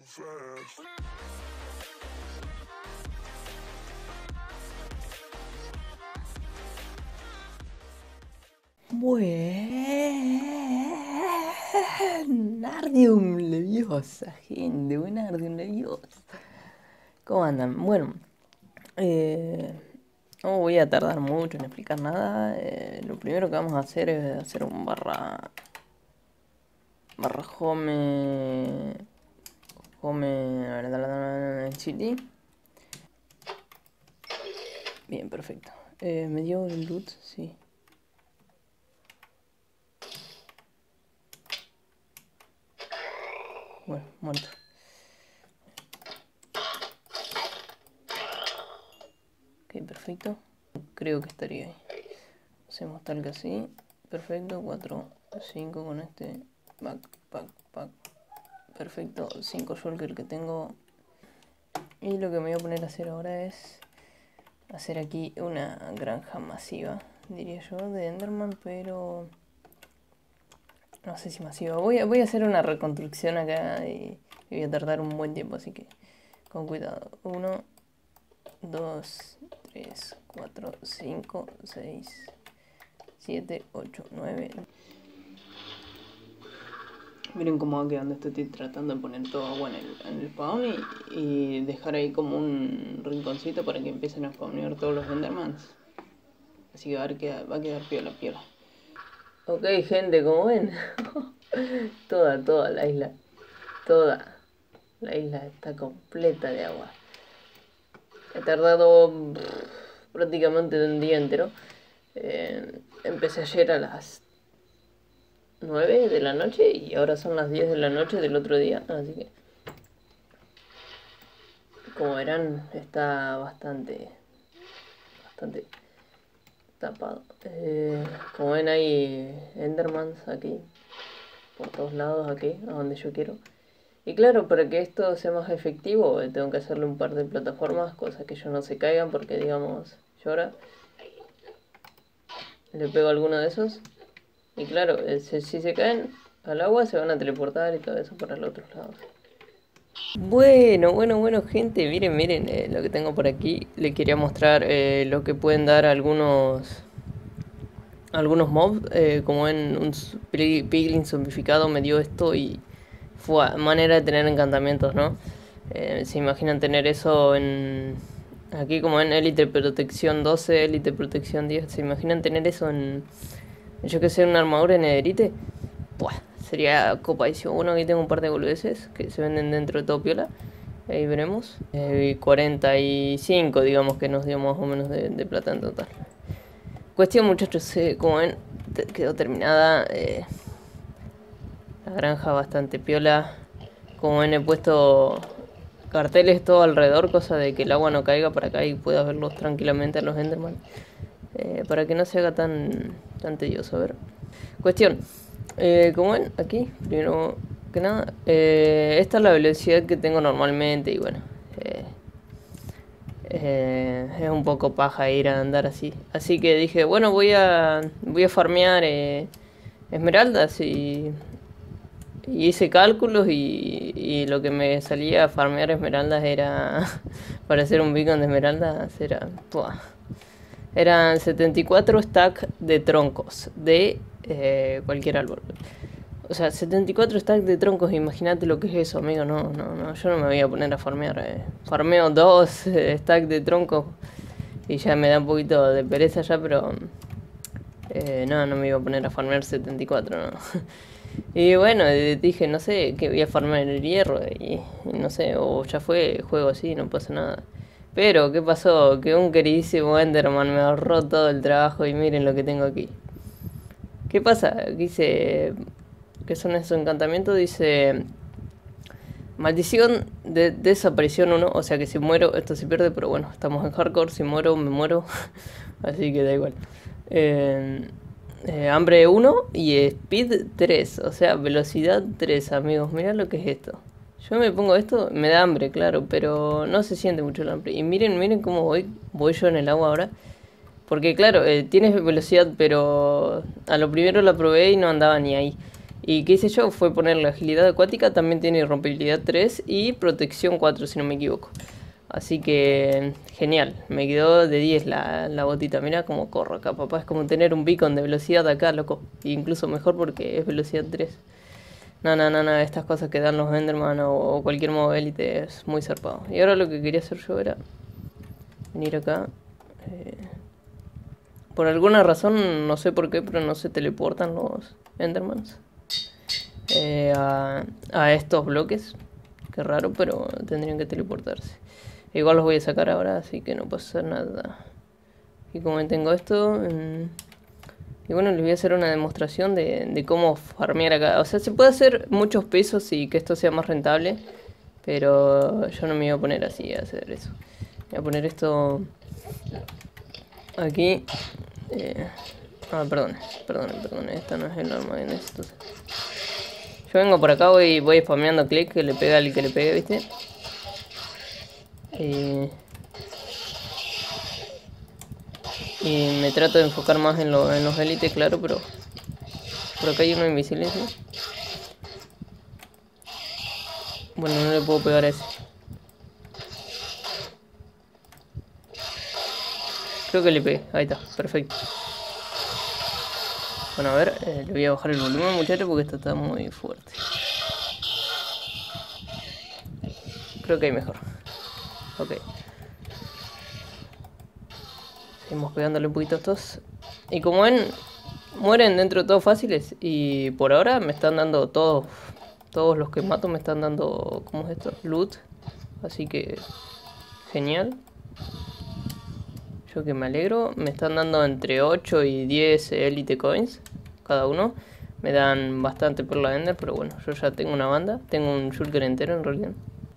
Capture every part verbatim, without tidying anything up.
fast. Buenardium Leviosa, gente, Buenardium Leviosa. ¿Cómo andan? Bueno, eh, no voy a tardar mucho en explicar nada. Eh, lo primero que vamos a hacer es hacer un barra barra home home city. Bien, perfecto. Eh, ¿me dio el loot? Sí. Bueno, muerto. Ok, perfecto. Creo que estaría ahí. Hacemos tal que así. Perfecto. cuatro, cinco con este. Back, back, back. Perfecto. cinco shulker que tengo. Y lo que me voy a poner a hacer ahora es hacer aquí una granja masiva, diría yo, de Enderman, pero no sé si masiva. Voy a, voy a hacer una reconstrucción acá y, y voy a tardar un buen tiempo, así que con cuidado. uno, dos, tres, cuatro, cinco, seis, siete, ocho, nueve. Miren cómo va quedando esto. Estoy tratando de poner todo agua en el, en el spawn y, y dejar ahí como un rinconcito para que empiecen a spawnear todos los Endermans. Así que va a quedar, va a quedar piola, piola. Ok, gente, como ven, toda, toda la isla, toda la isla está completa de agua. He tardado pff, prácticamente un día entero. Eh, empecé ayer a las nueve de la noche y ahora son las diez de la noche del otro día, así que como verán está bastante, bastante tapado. Eh, como ven hay Endermans aquí, por todos lados aquí, a donde yo quiero. Y claro, para que esto sea más efectivo, eh, tengo que hacerle un par de plataformas, cosas que ellos no se caigan, porque digamos, yo ahora le pego a alguno de esos. Y claro, eh, si, si se caen al agua, se van a teleportar y todo eso para los otros lados. Bueno, bueno, bueno, gente, miren, miren eh, lo que tengo por aquí. Les quería mostrar eh, lo que pueden dar algunos algunos mobs, eh, como en un piglin zombificado me dio esto y fue manera de tener encantamientos, ¿no? Eh, se imaginan tener eso en aquí como en élite protección doce, élite protección diez, se imaginan tener eso en, yo que sé, una armadura en nederite. Buah, sería copadísimo. Bueno, aquí tengo un par de boludeces que se venden dentro de todo piola. Ahí veremos. Eh, cuarenta y cinco, digamos que nos dio más o menos de, de plata en total. Cuestión, muchachos, eh, como ven, te quedó terminada. Eh, la granja bastante piola. Como ven, he puesto carteles todo alrededor, cosa de que el agua no caiga para acá y puedas verlos tranquilamente a los Enderman. Eh, para que no se haga tan, tan tedioso. A ver. Cuestión. Eh, como ven, aquí, primero que nada, eh, esta es la velocidad que tengo normalmente y bueno, eh, eh, es un poco paja ir a andar así. Así que dije, bueno, voy a, voy a farmear eh, esmeraldas y, y hice cálculos y, y lo que me salía a farmear esmeraldas era, para hacer un beacon de esmeraldas, era, ¡buah! Eran setenta y cuatro stacks de troncos de eh, cualquier árbol. O sea, setenta y cuatro stacks de troncos, imagínate lo que es eso, amigo. No, no, no, yo no me voy a poner a farmear. Eh. Farmeo dos eh, stacks de troncos y ya me da un poquito de pereza ya, pero eh, no, no me iba a poner a farmear setenta y cuatro, no. Y bueno, dije, no sé, que voy a farmear el hierro y, y no sé, o ya fue, juego así, no pasa nada. Pero, ¿qué pasó? Que un queridísimo Enderman me ahorró todo el trabajo y miren lo que tengo aquí. ¿Qué pasa? Dice, ¿qué son esos encantamientos? Dice, maldición de desaparición uno, o sea que si muero esto se pierde, pero bueno, estamos en hardcore, si muero me muero, así que da igual. Eh, eh, hambre uno y speed tres, o sea, velocidad tres, amigos, mirá lo que es esto. Yo me pongo esto, me da hambre, claro, pero no se siente mucho el hambre. Y miren, miren cómo voy, voy yo en el agua ahora. Porque claro, eh, tienes velocidad, pero a lo primero la probé y no andaba ni ahí. ¿Y qué hice yo? Fue poner la agilidad acuática, también tiene rompibilidad tres y protección cuatro, si no me equivoco. Así que genial, me quedó de diez la, la botita. Mira cómo corro acá, papá. Es como tener un beacon de velocidad acá, loco. E incluso mejor porque es velocidad tres. No, no, no, no, estas cosas que dan los Enderman o, o cualquier modo élite es muy zarpado. Y ahora lo que quería hacer yo era venir acá. Eh, por alguna razón, no sé por qué, pero no se teleportan los Endermans eh, a, a estos bloques. Qué raro, pero tendrían que teleportarse. Igual los voy a sacar ahora, así que no pasa nada. Y como tengo esto... Mmm, y bueno, les voy a hacer una demostración de, de cómo farmear acá. O sea, se puede hacer muchos pesos y que esto sea más rentable. Pero yo no me iba a poner así a hacer eso. Voy a poner esto aquí. Eh, ah, perdón, perdón, perdón. Esta no es el arma que necesito. Yo vengo por acá, voy, voy spameando clic, que le pega al que le pegue, ¿viste? Y... Y me trato de enfocar más en, lo, en los élites, claro, pero... Por acá hay uno invisible, ¿sí? Bueno, no le puedo pegar a ese. Creo que le pegué, ahí está, perfecto. Bueno, a ver, eh, le voy a bajar el volumen, muchachos, porque esto está muy fuerte. Creo que hay mejor. Ok. Seguimos pegándole un poquito a estos. Y como ven, mueren dentro de todos fáciles. Y por ahora me están dando todos. Todos los que mato me están dando. ¿Cómo es esto? Loot. Así que. Genial. Yo que me alegro. Me están dando entre ocho y diez Elite Coins. Cada uno. Me dan bastante por la Ender. Pero bueno, yo ya tengo una banda. Tengo un shulker entero en realidad.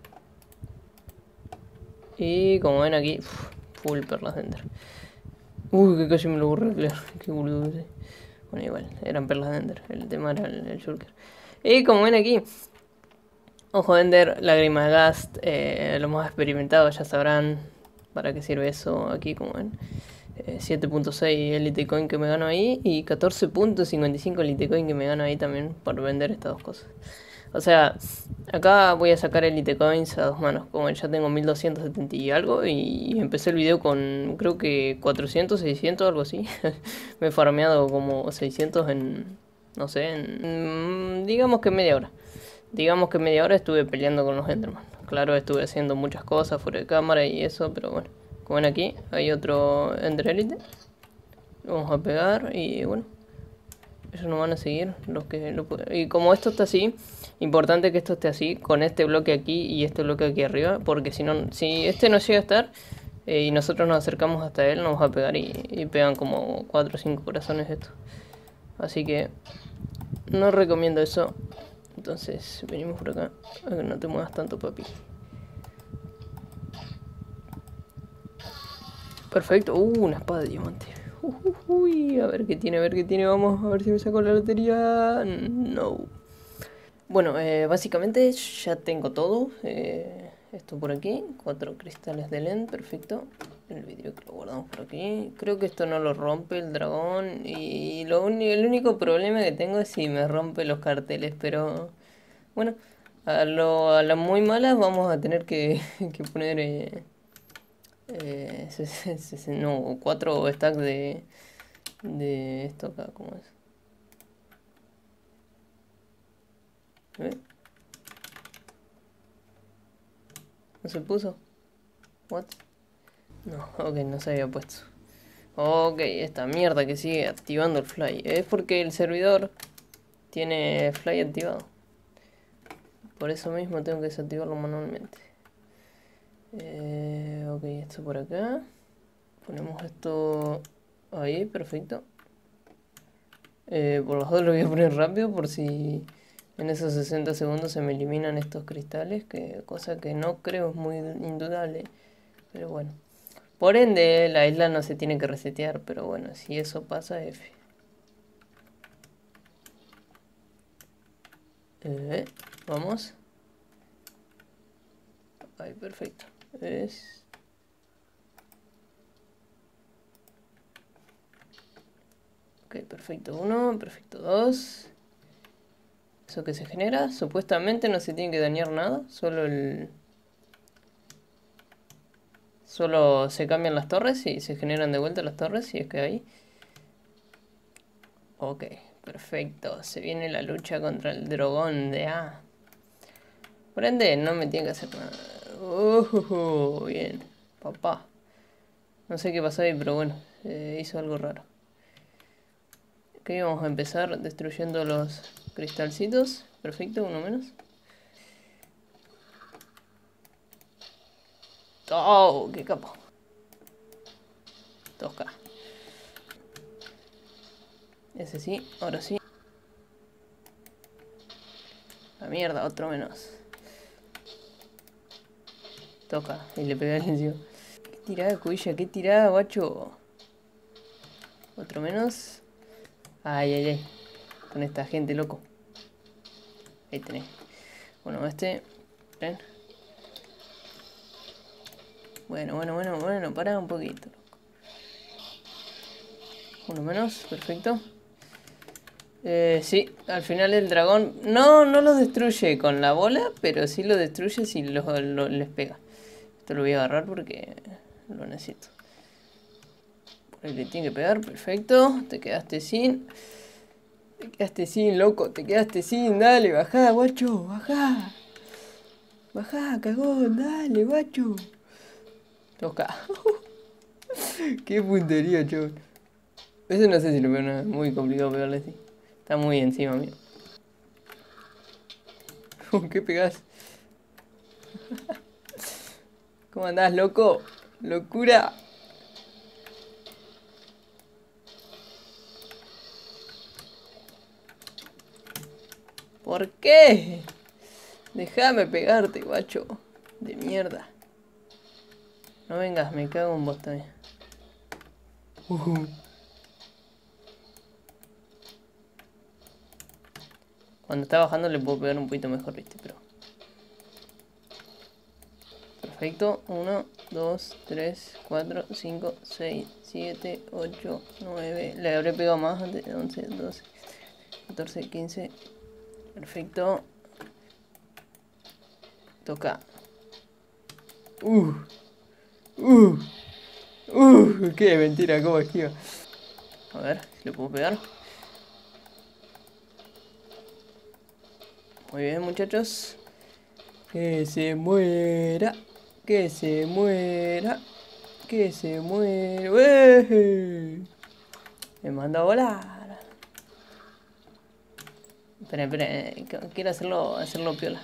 Y como ven aquí. Uf, full perlas de Ender. Uy, que casi me lo borré, claro. Qué boludo ese. Bueno, igual, eran perlas de Ender. El tema era el, el shulker. Y como ven aquí, ojo de Ender, lágrima de Ghast. Eh, lo más experimentado ya sabrán para qué sirve eso aquí, como ven. Eh, siete punto seis Elite Coin que me gano ahí. Y catorce punto cincuenta y cinco Elite Coin que me gano ahí también por vender estas dos cosas. O sea, acá voy a sacar Elite Coins a dos manos. Como ya tengo mil doscientos setenta y algo. Y empecé el video con creo que cuatrocientos, seiscientos, algo así. Me he farmeado como seiscientos en... No sé, en... Digamos que media hora. Digamos que media hora estuve peleando con los Enderman. Claro, estuve haciendo muchas cosas fuera de cámara y eso, pero bueno. Como ven aquí, hay otro Ender Elite. Lo vamos a pegar y bueno. Ellos no van a seguir los que lo pueden. Y como esto está así, importante que esto esté así, con este bloque aquí y este bloque aquí arriba, porque si no, si este no llega a estar eh, y nosotros nos acercamos hasta él, nos va a pegar y, y pegan como cuatro o cinco corazones esto. Así que no recomiendo eso. Entonces venimos por acá, a que no te muevas tanto, papi. Perfecto, uh, una espada de diamante. Uh, uh, uy, a ver qué tiene, a ver qué tiene, vamos a ver si me saco la lotería. No. Bueno, eh, básicamente ya tengo todo. Eh, esto por aquí, cuatro cristales de L E D, perfecto. El vidrio que lo guardamos por aquí. Creo que esto no lo rompe el dragón. Y lo el único problema que tengo es si me rompe los carteles. Pero bueno, a, lo, a las muy malas vamos a tener que, que poner... Eh, eh, no, cuatro stacks de, de esto acá, ¿cómo es? ¿Eh? ¿No se puso? ¿What? No, ok, no se había puesto. Ok, esta mierda que sigue activando el fly. Es porque el servidor tiene fly activado. Por eso mismo tengo que desactivarlo manualmente. Eh, ok, esto por acá. Ponemos esto ahí, perfecto. Eh, por los dos lo voy a poner rápido por si en esos sesenta segundos se me eliminan estos cristales, que cosa que no creo es muy indudable, pero bueno. Por ende, la isla no se tiene que resetear, pero bueno, si eso pasa, F. Eh, vamos. Ahí, perfecto. Es... Ok, perfecto uno, perfecto dos. Eso que se genera, supuestamente no se tiene que dañar nada, solo el... Solo se cambian las torres y se generan de vuelta las torres, y es que hay. Ok, perfecto. Se viene la lucha contra el dragón de A. Por ende, no me tiene que hacer nada. Uh, bien, papá. No sé qué pasó ahí, pero bueno, eh, hizo algo raro. Ok, vamos a empezar destruyendo los cristalcitos. Perfecto, uno menos. ¡Oh! ¡Qué capo! dos K. Ese sí, ahora sí. La mierda, otro menos. Toca, y le pega el encima. ¿Qué tirada, cubilla? ¿Qué tirada, guacho? Otro menos. Ay, ay, ay. Con esta gente, loco. Ahí tenés. Bueno, este. Ven. Bueno, bueno, bueno, bueno. Pará un poquito. Uno menos, perfecto. Eh, sí, al final el dragón no, no los destruye con la bola, pero sí lo destruye si los, lo- les pega. Esto lo voy a agarrar porque lo necesito. Por ahí le tiene que pegar, perfecto. Te quedaste sin. Te quedaste sin, loco, te quedaste sin. Dale, bajá, guacho, bajá. Bajá, cagón, dale, guacho. Toca. Qué puntería, chaval. Eso no sé si lo veo, no, es muy complicado pegarle así. Está muy encima mío. ¿Qué pegás? ¿Cómo andás, loco? ¡Locura! ¿Por qué? Déjame pegarte, guacho. De mierda. No vengas, me cago en vos también. Uh. Cuando está bajando le puedo pegar un poquito mejor, viste, pero... Perfecto. uno, dos, tres, cuatro, cinco, seis, siete, ocho, nueve. Le habré pegado más antes. once, doce, catorce, quince. Perfecto. Toca. Uh. Uh. Uh. Qué mentira, cómo esquiva. A ver, si le puedo pegar. Muy bien, muchachos. Que se muera. Que se muera. Que se muera. ¡Uey! Me manda a volar. Espera, espera. eh, Quiero hacerlo, hacerlo piola.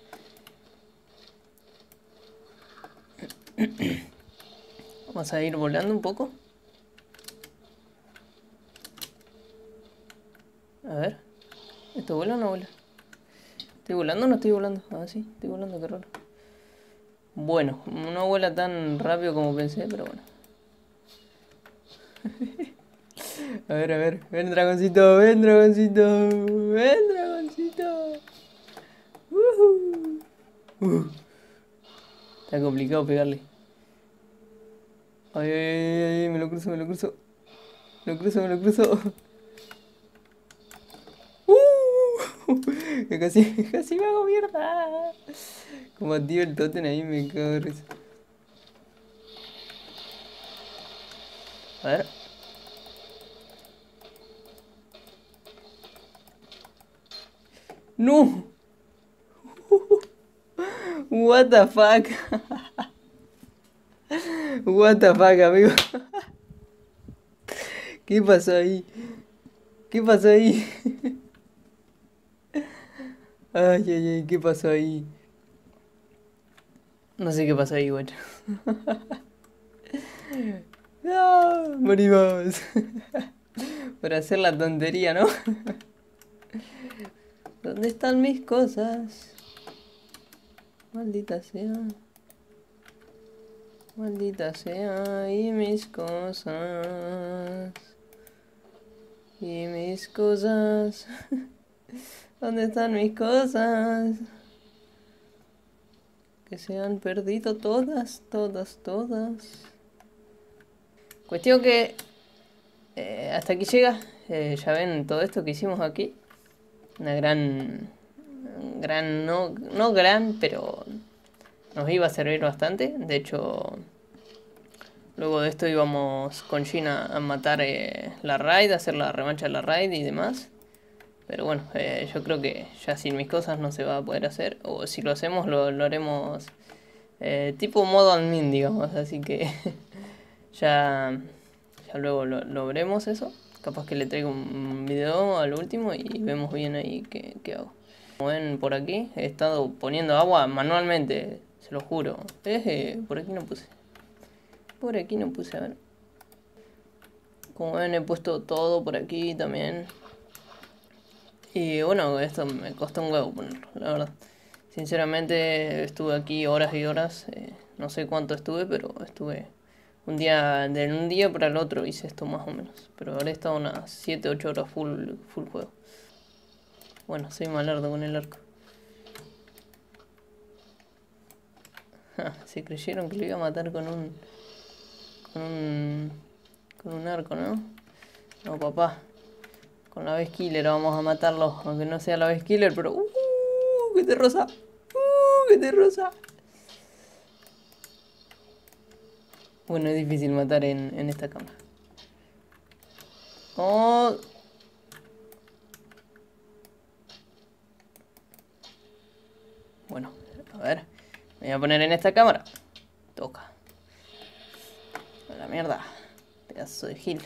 Vamos a ir volando un poco. A ver. ¿Esto vuela o no vuela? ¿Estoy volando o no estoy volando? Ah, sí, estoy volando, qué raro. Bueno, no vuela tan rápido como pensé, pero bueno. A ver, a ver. Ven, dragoncito, ven, dragoncito. Ven, dragoncito. Uh, uh. Está complicado pegarle. Ay, ay, ay, ay, me lo cruzo, me lo cruzo. Me lo cruzo, me lo cruzo. Uh, que casi, casi me hago mierda. Como activo el totem ahí me cago de risa. A ver. ¡No! What the fuck? What the fuck, amigo? ¿Qué pasó ahí? ¿Qué pasó ahí? Ay, ay, ay, ¿qué pasó ahí? No sé qué pasó ahí, guacho. No, morimos. Por hacer la tontería, ¿no? ¿Dónde están mis cosas? Maldita sea. Maldita sea. Y mis cosas. Y mis cosas. ¿Dónde están mis cosas? Que se han perdido todas, todas, todas. Cuestión que... eh, hasta aquí llega. Eh, ya ven todo esto que hicimos aquí. una gran, gran, no, no gran, pero nos iba a servir bastante. De hecho, luego de esto íbamos con Gina a matar eh, la raid, a hacer la revancha de la raid y demás. Pero bueno, eh, yo creo que ya sin mis cosas no se va a poder hacer. O si lo hacemos, lo, lo haremos eh, tipo modo admin, digamos. Así que ya, ya luego lo, lo veremos eso. Capaz que le traigo un video al último y vemos bien ahí qué, qué hago. Como ven por aquí, he estado poniendo agua manualmente, se lo juro. Eh, por aquí no puse. Por aquí no puse, a ver. Como ven, he puesto todo por aquí también. Y bueno, esto me costó un huevo ponerlo, la verdad. Sinceramente estuve aquí horas y horas. Eh, no sé cuánto estuve, pero estuve un día, de un día para el otro hice esto más o menos. Pero ahora he estado unas siete ocho horas full, full juego. Bueno, soy malardo con el arco. Ja, se creyeron que lo iba a matar con un... Con un... Con un arco, ¿no? No, papá. Con la vez killer vamos a matarlo. Aunque no sea la vez killer, pero... ¡Uh! ¡Que te rosa! ¡Uh! ¡Que te rosa! Bueno, es difícil matar en, en esta cámara. Oh. Bueno, a ver. Me voy a poner en esta cámara. Toca. A la mierda. Pedazo de gil.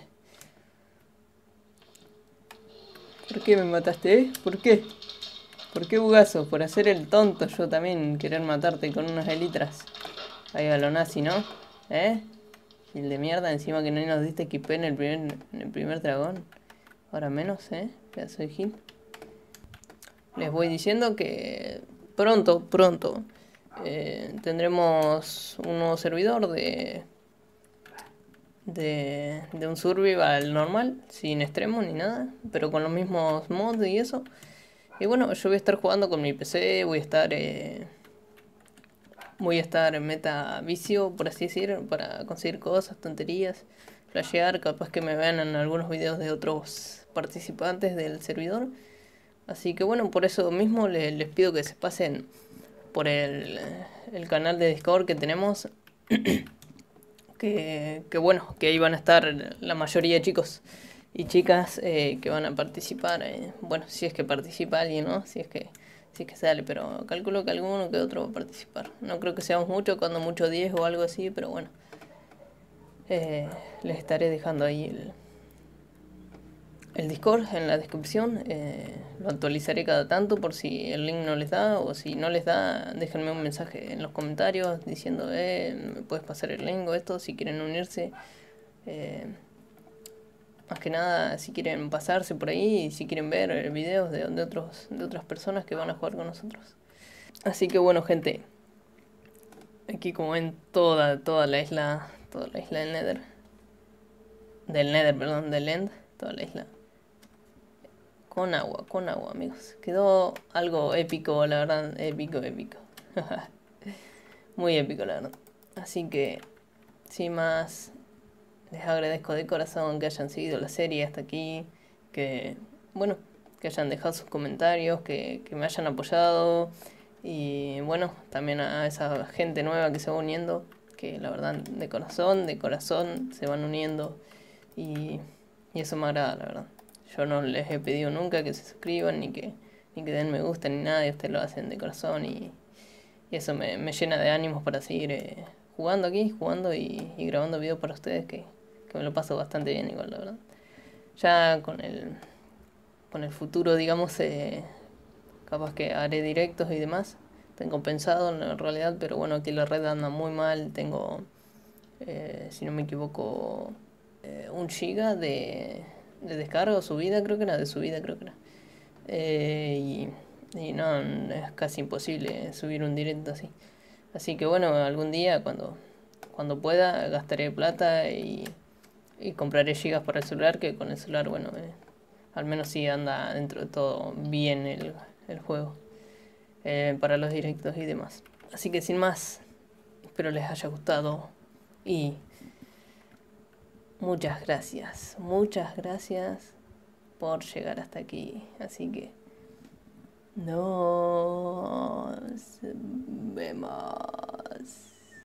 ¿Por qué me mataste, eh? ¿Por qué? ¿Por qué, bugazo? Por hacer el tonto yo también querer matarte con unas elitras. Ahí a lo nazi, ¿no? ¿Eh? Gil de mierda, encima que no nos diste equipé en el primer, en el primer dragón. Ahora menos, ¿eh? Pedazo de gil. Les voy diciendo que pronto, pronto eh, tendremos un nuevo servidor de, de, de un survival normal, sin extremo ni nada, pero con los mismos mods y eso. Y bueno, yo voy a estar jugando con mi P C, voy a estar eh, voy a estar en meta vicio, por así decir, para conseguir cosas, tonterías, flashear, capaz que me vean en algunos videos de otros participantes del servidor. Así que bueno, por eso mismo les, les pido que se pasen por el, el canal de Discord que tenemos. que, que bueno, que ahí van a estar la mayoría de chicos y chicas eh, que van a participar. Eh, bueno, si es que participa alguien, ¿no? Si es que, si es que sale, pero calculo que alguno que otro va a participar. No creo que seamos muchos, cuando mucho diez o algo así, pero bueno. Eh, les estaré dejando ahí el, el Discord en la descripción. Eh, lo actualizaré cada tanto por si el link no les da, o si no les da, déjenme un mensaje en los comentarios diciendo, eh, me puedes pasar el link o esto, si quieren unirse. Eh, más que nada, si quieren pasarse por ahí y si quieren ver videos de, de, otros, de otras personas que van a jugar con nosotros. Así que bueno, gente, aquí como ven toda, toda la isla, toda la isla del Nether, del Nether, perdón, del End, toda la isla. Con agua, con agua, amigos. Quedó algo épico, la verdad. Épico, épico. Muy épico, la verdad. Así que, sin más, les agradezco de corazón que hayan seguido la serie hasta aquí. Que, bueno, que hayan dejado sus comentarios, que, que me hayan apoyado. Y bueno, también a esa gente nueva que se va uniendo. Que la verdad, de corazón, de corazón, se van uniendo. Y, y eso me agrada, la verdad. Yo no les he pedido nunca que se suscriban, ni que, ni que den me gusta, ni nada, y ustedes lo hacen de corazón, y, y eso me, me llena de ánimos para seguir eh, jugando aquí, jugando y, y grabando videos para ustedes, que, que me lo paso bastante bien igual, la verdad. Ya con el, con el futuro, digamos, eh, capaz que haré directos y demás. Tengo pensado en realidad, pero bueno, aquí la red anda muy mal, tengo, eh, si no me equivoco, eh, un giga de de descarga o subida, creo que era, de subida creo que era. Eh, y, y no, es casi imposible subir un directo así. Así que bueno, algún día cuando, cuando pueda gastaré plata y, y compraré gigas para el celular, que con el celular, bueno, eh, al menos sí anda dentro de todo bien el, el juego. Eh, para los directos y demás. Así que sin más, espero les haya gustado y muchas gracias, muchas gracias por llegar hasta aquí. Así que Nos vemos.